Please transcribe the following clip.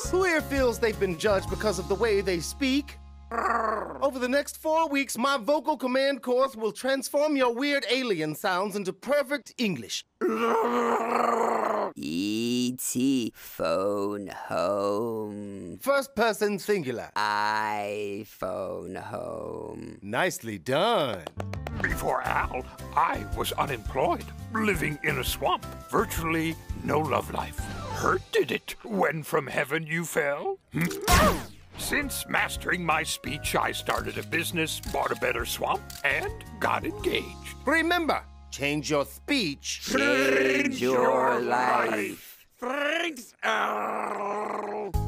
Who here feels they've been judged because of the way they speak? Over the next 4 weeks, my vocal command course will transform your weird alien sounds into perfect English. E.T. phone home. First person singular. iPhone home. Nicely done. Before Al, I was unemployed, living in a swamp, virtually no love life. Hurt did it when from heaven you fell? Since mastering my speech, I started a business, bought a better swamp, and got engaged. Remember, change your speech. Change your life. Thanks, Al.